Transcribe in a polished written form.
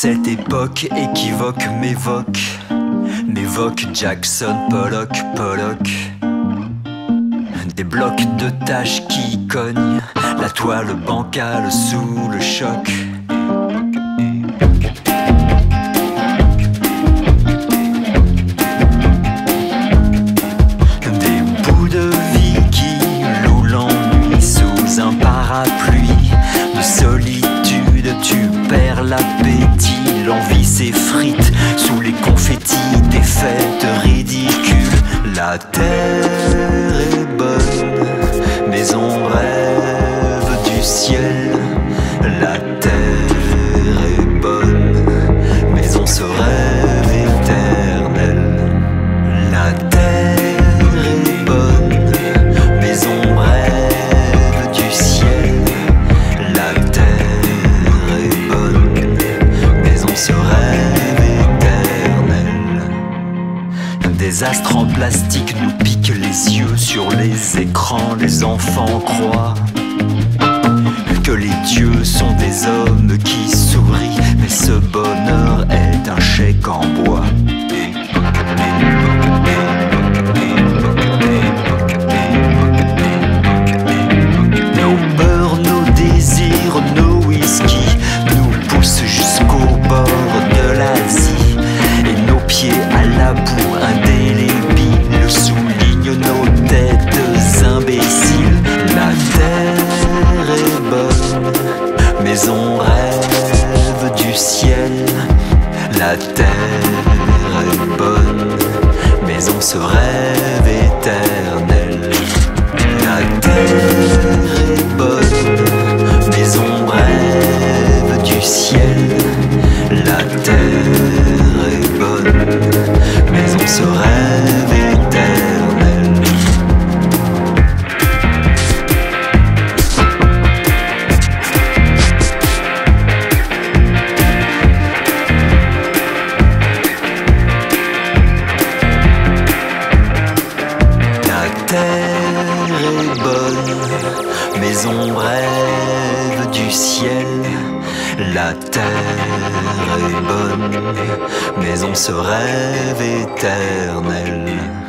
Cette époque équivoque m'évoque Jackson, Pollock. Des blocs de taches qui cognent, la toile bancale sous le choc. Des bouts de vie qui louent l'ennui sous un parapluie de solitude. Tu perds l'appétit, l'envie s'effrite sous les confettis des fêtes ridicules. La terre est bonne, mais on rêve du ciel. La terre est bonne, mais on se rêve éternel. La terre est bonne, mais on rêve du ciel. La terre est bonne, mais on se rêve éternel. Des astres en plastique nous piquent les yeux sur les écrans. Les enfants croient que les dieux sont des hommes qui sourient, mais ce bonheur est un chèque en bois. Nos peurs, nos désirs, nos whisky nous poussent jusqu'au bord de l'Asie, et nos pieds à la boue indélébile soulignent nos têtes imbéciles. La terre est bonne, mais on rêve du ciel. La terre est bonne, mais on se rêve éternel. La terre est bonne, mais on rêve du ciel. La terre est bonne, mais on se rêve éternel. La terre est bonne, mais on rêve du ciel. La terre est bonne, mais on se rêve éternel.